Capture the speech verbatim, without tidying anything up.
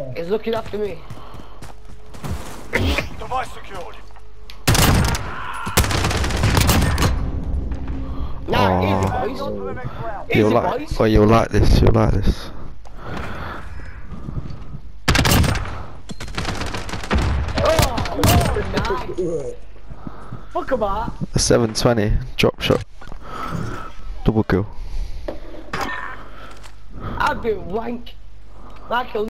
He's looking after me. Device secured. Nah, Oh. easy On boys. to the next round. Easy You'll like, boys. oh, you'll like this. You'll like this. Oh, oh, nice. Fuck about. A seven twenty drop shot, double kill. I've been wank. Michael.